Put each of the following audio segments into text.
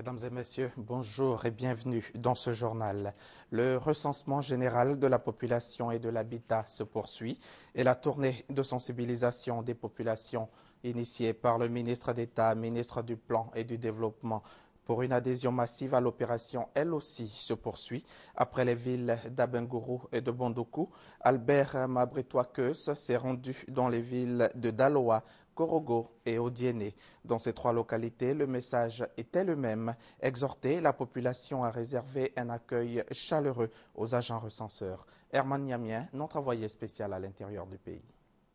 Mesdames et messieurs, bonjour et bienvenue dans ce journal. Le recensement général de la population et de l'habitat se poursuit et la tournée de sensibilisation des populations initiée par le ministre d'État, ministre du Plan et du Développement pour une adhésion massive à l'opération, elle aussi se poursuit. Après les villes d'Abengourou et de Bondoukou, Albert Mabritois-Keus s'est rendu dans les villes de Daloa, Korogo et Odiéné. Dans ces trois localités, le message était le même, exhorter la population à réserver un accueil chaleureux aux agents recenseurs. Herman Niamien, notre envoyé spécial à l'intérieur du pays.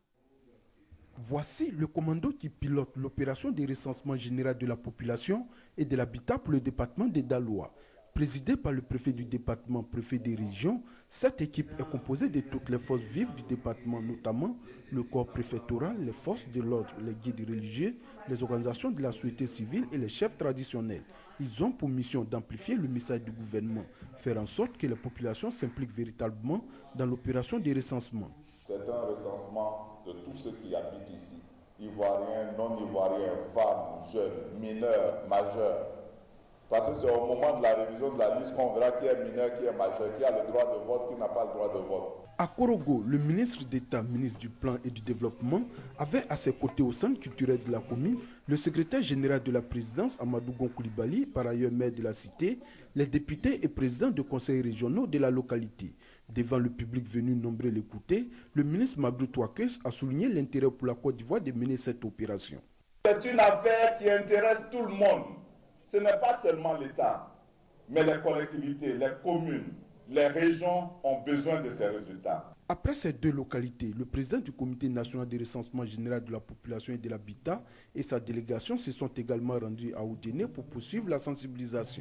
Voici le commando qui pilote l'opération de recensement général de la population et de l'habitat pour le département de Daloa. Présidée par le préfet du département, préfet des régions, cette équipe est composée de toutes les forces vives du département, notamment le corps préfectoral, les forces de l'ordre, les guides religieux, les organisations de la société civile et les chefs traditionnels. Ils ont pour mission d'amplifier le message du gouvernement, faire en sorte que la population s'implique véritablement dans l'opération de recensement. C'est un recensement de tous ceux qui habitent ici, ivoiriens, non-ivoiriens, femmes, jeunes, mineurs, majeurs. Parce que c'est au moment de la révision de la liste qu'on verra qui est mineur, qui est majeur, qui a le droit de vote, qui n'a pas le droit de vote. À Korogo, le ministre d'État, ministre du Plan et du Développement, avait à ses côtés au centre culturel de la commune le secrétaire général de la présidence, Amadou Gon Coulibaly, par ailleurs maire de la cité, les députés et présidents de conseils régionaux de la localité. Devant le public venu nombreux l'écouter, le ministre Mabritois-Keus a souligné l'intérêt pour la Côte d'Ivoire de mener cette opération. C'est une affaire qui intéresse tout le monde. Ce n'est pas seulement l'État, mais les collectivités, les communes, les régions ont besoin de ces résultats. Après ces deux localités, le président du comité national de recensement général de la population et de l'habitat et sa délégation se sont également rendus à Odiéné pour poursuivre la sensibilisation.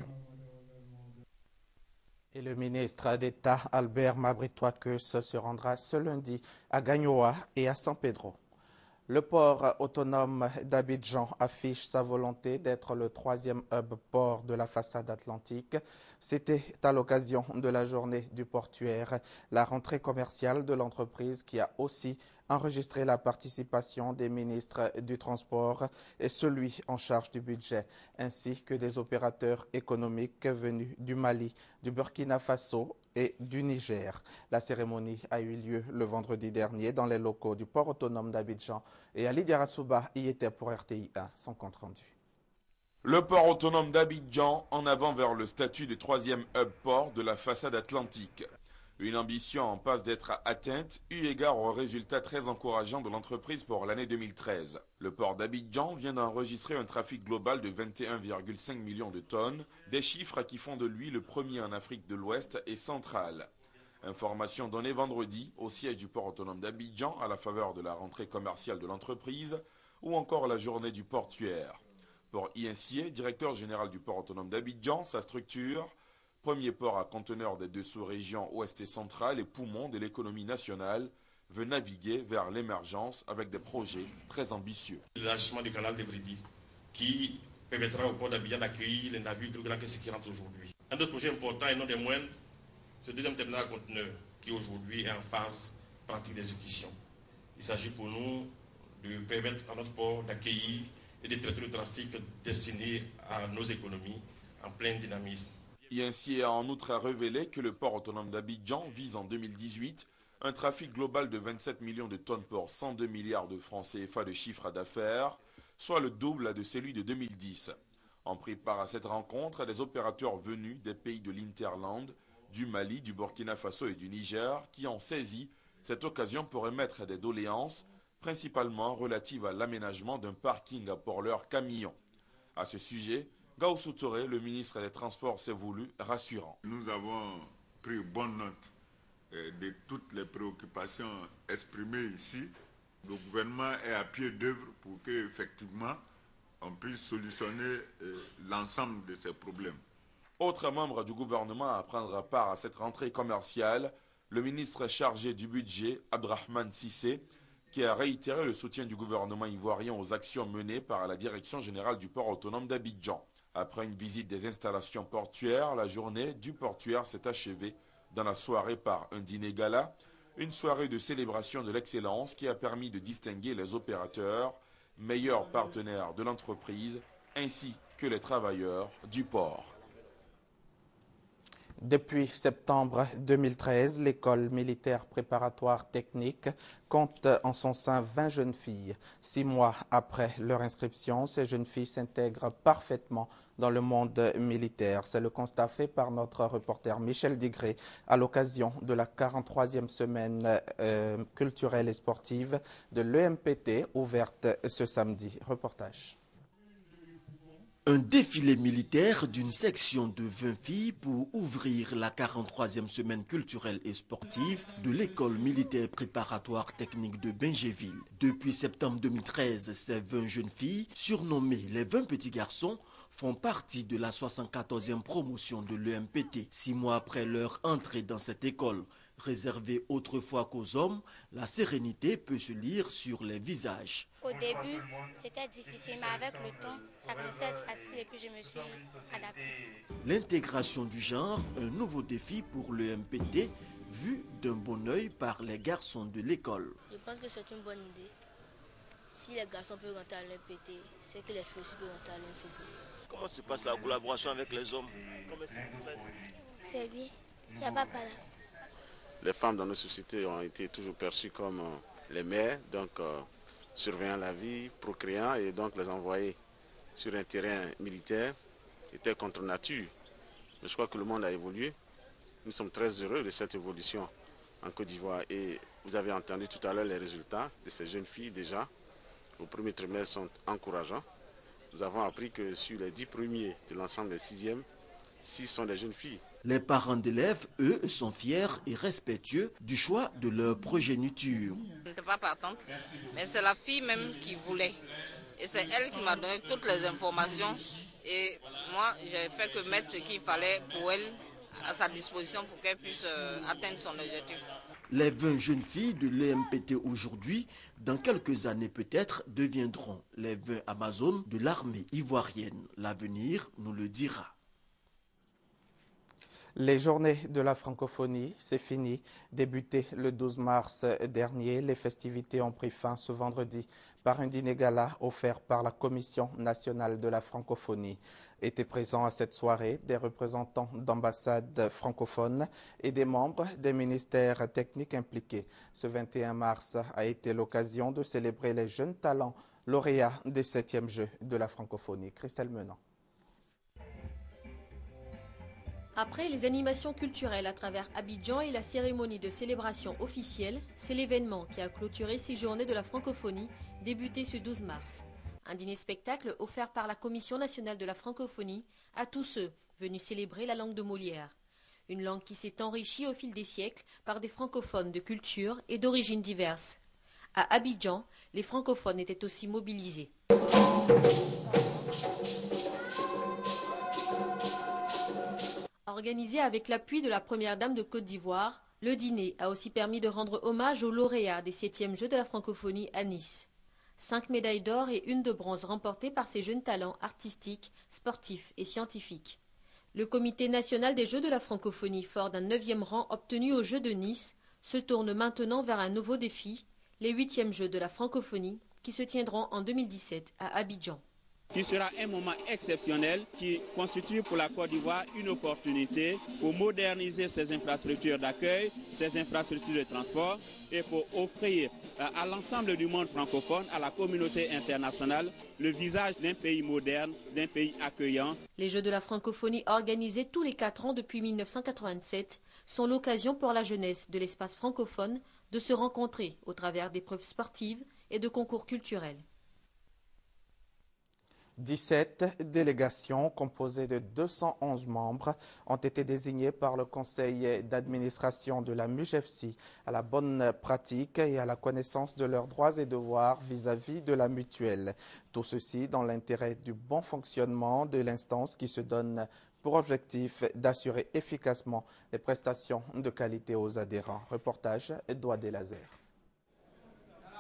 Et le ministre d'État, Albert Mabritois-Keus, se rendra ce lundi à Gagnoa et à San Pedro. Le port autonome d'Abidjan affiche sa volonté d'être le troisième hub port de la façade atlantique. C'était à l'occasion de la journée du portuaire, la rentrée commerciale de l'entreprise qui a aussi enregistré la participation des ministres du transport et celui en charge du budget, ainsi que des opérateurs économiques venus du Mali, du Burkina Faso et du Niger. La cérémonie a eu lieu le vendredi dernier dans les locaux du port autonome d'Abidjan et Ali Diarasouba y était pour RTI 1, son compte rendu. Le port autonome d'Abidjan en avant vers le statut de troisième hub port de la façade atlantique. Une ambition en passe d'être atteinte eu égard aux résultats très encourageants de l'entreprise pour l'année 2013. Le port d'Abidjan vient d'enregistrer un trafic global de 21,5 millions de tonnes, des chiffres qui font de lui le premier en Afrique de l'Ouest et centrale. Information donnée vendredi au siège du port autonome d'Abidjan à la faveur de la rentrée commerciale de l'entreprise ou encore la journée du portuaire. Pour Incier, directeur général du port autonome d'Abidjan, sa structure, premier port à conteneurs des deux sous-régions ouest et centrale et poumon de l'économie nationale, veut naviguer vers l'émergence avec des projets très ambitieux. L'élargissement du canal de Vridi qui permettra au port d'Abidjan d'accueillir les navires plus grands que ceux qui rentrent aujourd'hui. Un autre projet important et non des moindres, ce deuxième terminal à conteneurs qui aujourd'hui est en phase pratique d'exécution. Il s'agit pour nous de permettre à notre port d'accueillir et de traiter le trafic destiné à nos économies en plein dynamisme. Incier a en outre révélé que le port autonome d'Abidjan vise en 2018 un trafic global de 27 millions de tonnes pour 102 milliards de francs CFA de chiffre d'affaires, soit le double de celui de 2010. En pris part à cette rencontre, des opérateurs venus des pays de l'Interland, du Mali, du Burkina Faso et du Niger qui ont saisi cette occasion pour émettre des doléances, principalement relatives à l'aménagement d'un parking pour leurs camions. À ce sujet, Gaussou Touré, le ministre des Transports, s'est voulu rassurant. Nous avons pris bonne note de toutes les préoccupations exprimées ici. Le gouvernement est à pied d'œuvre pour qu'effectivement on puisse solutionner l'ensemble de ces problèmes. Autre membre du gouvernement à prendre part à cette rentrée commerciale, le ministre chargé du budget, Abdrahmane Sissé, qui a réitéré le soutien du gouvernement ivoirien aux actions menées par la Direction générale du port autonome d'Abidjan. Après une visite des installations portuaires, la journée du portuaire s'est achevée dans la soirée par un dîner gala, une soirée de célébration de l'excellence qui a permis de distinguer les opérateurs, meilleurs partenaires de l'entreprise, ainsi que les travailleurs du port. Depuis septembre 2013, l'école militaire préparatoire technique compte en son sein 20 jeunes filles. 6 mois après leur inscription, ces jeunes filles s'intègrent parfaitement dans le monde militaire. C'est le constat fait par notre reporter Michel Digré à l'occasion de la 43e semaine culturelle et sportive de l'EMPT ouverte ce samedi. Reportage. Un défilé militaire d'une section de 20 filles pour ouvrir la 43e semaine culturelle et sportive de l'école militaire préparatoire technique de Bingéville. Depuis septembre 2013, ces 20 jeunes filles, surnommées les 20 petits garçons, font partie de la 74e promotion de l'EMPT. 6 mois après leur entrée dans cette école, réservée autrefois qu'aux hommes, la sérénité peut se lire sur les visages. Au début, c'était difficile, mais avec le temps, ça commençait à être facile et puis je me suis adaptée. L'intégration du genre, un nouveau défi pour l'EMPT, vu d'un bon œil par les garçons de l'école. Je pense que c'est une bonne idée. Si les garçons peuvent rentrer à l'EMPT, c'est que les filles aussi peuvent rentrer à l'EMPT. Comment se passe la collaboration avec les hommes? C'est bien, il n'y a pas là. Les femmes dans nos sociétés ont été toujours perçues comme les mères, donc surveillant la vie, procréant, et donc les envoyer sur un terrain militaire était contre nature. Mais je crois que le monde a évolué. Nous sommes très heureux de cette évolution en Côte d'Ivoire. Et vous avez entendu tout à l'heure les résultats de ces jeunes filles déjà. Au premier trimestre sont encourageants. Nous avons appris que sur les 10 premiers de l'ensemble des 6e, 6 sont des jeunes filles. Les parents d'élèves, eux, sont fiers et respectueux du choix de leur progéniture. Je n'étais pas partante, mais c'est la fille même qui voulait. Et c'est elle qui m'a donné toutes les informations. Et moi, j'ai fait que mettre ce qu'il fallait pour elle à sa disposition pour qu'elle puisse atteindre son objectif. Les 20 jeunes filles de l'EMPT aujourd'hui, dans quelques années peut-être, deviendront les 20 Amazones de l'armée ivoirienne. L'avenir nous le dira. Les journées de la francophonie, c'est fini. Débuté le 12 mars dernier, les festivités ont pris fin ce vendredi par un dîner gala offert par la Commission nationale de la francophonie. Étaient présents à cette soirée des représentants d'ambassades francophones et des membres des ministères techniques impliqués. Ce 21 mars a été l'occasion de célébrer les jeunes talents lauréats des 7e Jeux de la francophonie. Christelle Menant. Après les animations culturelles à travers Abidjan et la cérémonie de célébration officielle, c'est l'événement qui a clôturé ces journées de la francophonie débuté ce 12 mars. Un dîner-spectacle offert par la Commission nationale de la francophonie à tous ceux venus célébrer la langue de Molière. Une langue qui s'est enrichie au fil des siècles par des francophones de culture et d'origines diverses. À Abidjan, les francophones étaient aussi mobilisés. Organisé avec l'appui de la Première Dame de Côte d'Ivoire, le dîner a aussi permis de rendre hommage aux lauréats des 7e Jeux de la francophonie à Nice. 5 médailles d'or et 1 de bronze remportées par ces jeunes talents artistiques, sportifs et scientifiques. Le Comité national des Jeux de la francophonie, fort d'un 9e rang obtenu aux Jeux de Nice, se tourne maintenant vers un nouveau défi, les 8e Jeux de la francophonie, qui se tiendront en 2017 à Abidjan. Qui sera un moment exceptionnel qui constitue pour la Côte d'Ivoire une opportunité pour moderniser ses infrastructures d'accueil, ses infrastructures de transport et pour offrir à l'ensemble du monde francophone, à la communauté internationale, le visage d'un pays moderne, d'un pays accueillant. Les Jeux de la francophonie organisés tous les 4 ans depuis 1987 sont l'occasion pour la jeunesse de l'espace francophone de se rencontrer au travers d'épreuves sportives et de concours culturels. 17 délégations composées de 211 membres ont été désignées par le conseil d'administration de la MUGEFSI à la bonne pratique et à la connaissance de leurs droits et devoirs vis-à-vis de la mutuelle. Tout ceci dans l'intérêt du bon fonctionnement de l'instance qui se donne pour objectif d'assurer efficacement les prestations de qualité aux adhérents. Reportage Edouard Delazer.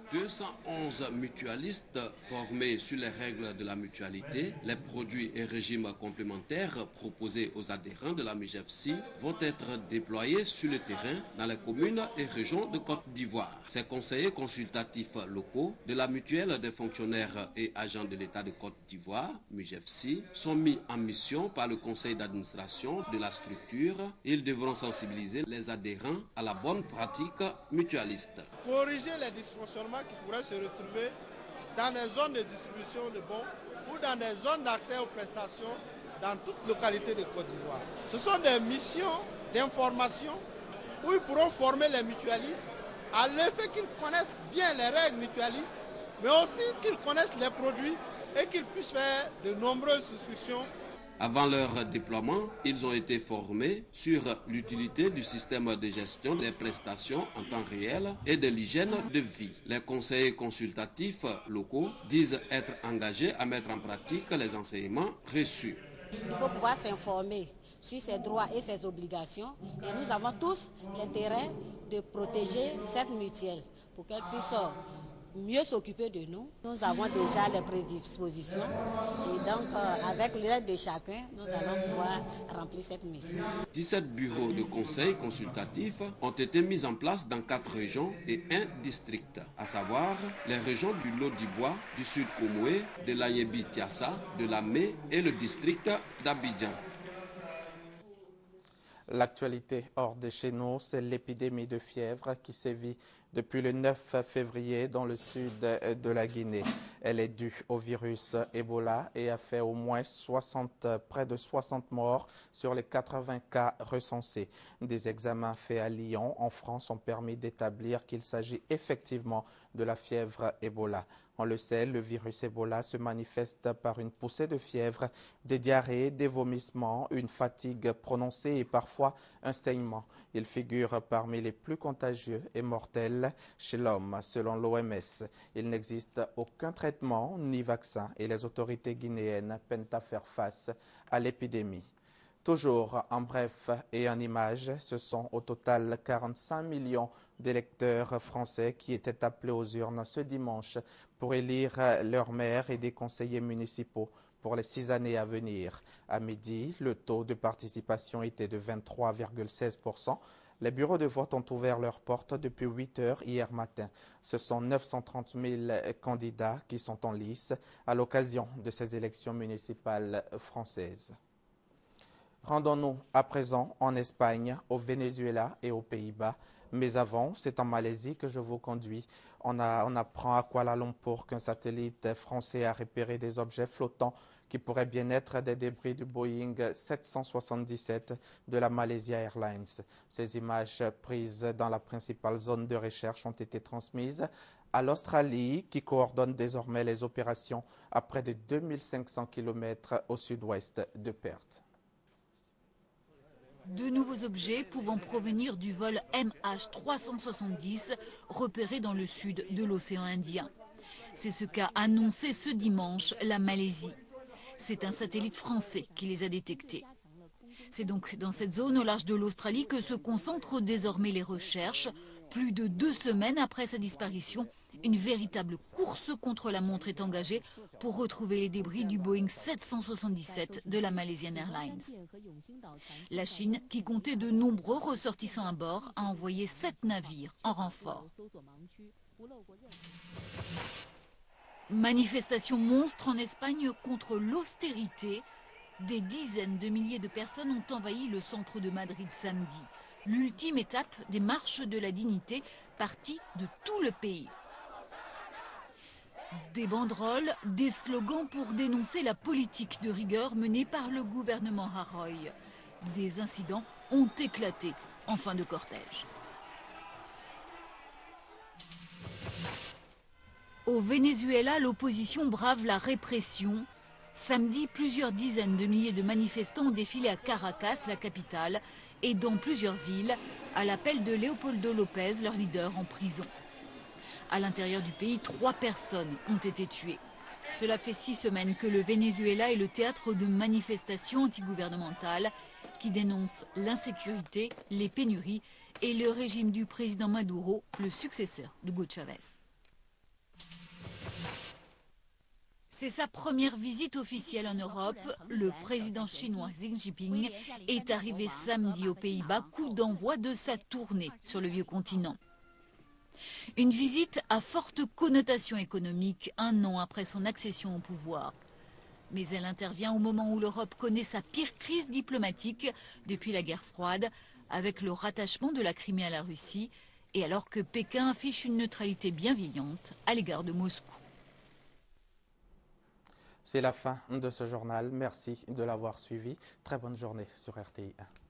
211 mutualistes formés sur les règles de la mutualité, les produits et régimes complémentaires proposés aux adhérents de la MUJEFSI vont être déployés sur le terrain dans les communes et régions de Côte d'Ivoire. Ces conseillers consultatifs locaux de la mutuelle des fonctionnaires et agents de l'État de Côte d'Ivoire, MUJEFSI, sont mis en mission par le conseil d'administration de la structure. Ils devront sensibiliser les adhérents à la bonne pratique mutualiste. Corriger les dysfonctionnements qui pourraient se retrouver dans les zones de distribution de bons ou dans des zones d'accès aux prestations dans toute localité de Côte d'Ivoire. Ce sont des missions d'information où ils pourront former les mutualistes à l'effet qu'ils connaissent bien les règles mutualistes, mais aussi qu'ils connaissent les produits et qu'ils puissent faire de nombreuses souscriptions. Avant leur déploiement, ils ont été formés sur l'utilité du système de gestion des prestations en temps réel et de l'hygiène de vie. Les conseillers consultatifs locaux disent être engagés à mettre en pratique les enseignements reçus. Il faut pouvoir s'informer sur ses droits et ses obligations et nous avons tous l'intérêt de protéger cette mutuelle pour qu'elle puisse mieux s'occuper de nous. Nous avons déjà les prédispositions et donc avec l'aide de chacun, nous allons pouvoir remplir cette mission. 17 bureaux de conseil consultatifs ont été mis en place dans 4 régions et 1 district, à savoir les régions du Lodibois, du Sud Komoé, de l'Ayebi-Tiassa, de la Mé et le district d'Abidjan. L'actualité hors de chez nous, c'est l'épidémie de fièvre qui sévit depuis le 9 février dans le sud de la Guinée. Elle est due au virus Ebola et a fait au moins près de 60 morts sur les 80 cas recensés. Des examens faits à Lyon, en France, ont permis d'établir qu'il s'agit effectivement de la fièvre Ebola. On le sait, le virus Ebola se manifeste par une poussée de fièvre, des diarrhées, des vomissements, une fatigue prononcée et parfois un saignement. Il figure parmi les plus contagieux et mortels chez l'homme, selon l'OMS. Il n'existe aucun traitement ni vaccin et les autorités guinéennes peinent à faire face à l'épidémie. Toujours en bref et en images, ce sont au total 45 millions d'électeurs français qui étaient appelés aux urnes ce dimanche pour élire leur maire et des conseillers municipaux pour les 6 années à venir. À midi, le taux de participation était de 23,16%. Les bureaux de vote ont ouvert leurs portes depuis 8 heures hier matin. Ce sont 930 000 candidats qui sont en lice à l'occasion de ces élections municipales françaises. Rendons-nous à présent en Espagne, au Venezuela et aux Pays-Bas. Mais avant, c'est en Malaisie que je vous conduis. On apprend à Kuala Lumpur qu'un satellite français a repéré des objets flottants qui pourraient bien être des débris du Boeing 777 de la Malaysia Airlines. Ces images prises dans la principale zone de recherche ont été transmises à l'Australie, qui coordonne désormais les opérations à près de 2500 km au sud-ouest de Perth. De nouveaux objets pouvant provenir du vol MH370 repéré dans le sud de l'océan Indien. C'est ce qu'a annoncé ce dimanche la Malaisie. C'est un satellite français qui les a détectés. C'est donc dans cette zone au large de l'Australie que se concentrent désormais les recherches. Plus de 2 semaines après sa disparition, une véritable course contre la montre est engagée pour retrouver les débris du Boeing 777 de la Malaysian Airlines. La Chine, qui comptait de nombreux ressortissants à bord, a envoyé 7 navires en renfort. Manifestation monstre en Espagne contre l'austérité. Des dizaines de milliers de personnes ont envahi le centre de Madrid samedi. L'ultime étape des marches de la dignité partie de tout le pays. Des banderoles, des slogans pour dénoncer la politique de rigueur menée par le gouvernement Rajoy. Des incidents ont éclaté en fin de cortège. Au Venezuela, l'opposition brave la répression. Samedi, plusieurs dizaines de milliers de manifestants ont défilé à Caracas, la capitale, et dans plusieurs villes, à l'appel de Leopoldo López, leur leader en prison. À l'intérieur du pays, 3 personnes ont été tuées. Cela fait 6 semaines que le Venezuela est le théâtre de manifestations antigouvernementales qui dénoncent l'insécurité, les pénuries et le régime du président Maduro, le successeur de Hugo Chávez. C'est sa première visite officielle en Europe. Le président chinois Xi Jinping est arrivé samedi aux Pays-Bas, coup d'envoi de sa tournée sur le vieux continent. Une visite à forte connotation économique, un an après son accession au pouvoir. Mais elle intervient au moment où l'Europe connaît sa pire crise diplomatique depuis la guerre froide, avec le rattachement de la Crimée à la Russie, et alors que Pékin affiche une neutralité bienveillante à l'égard de Moscou. C'est la fin de ce journal. Merci de l'avoir suivi. Très bonne journée sur RTI 1.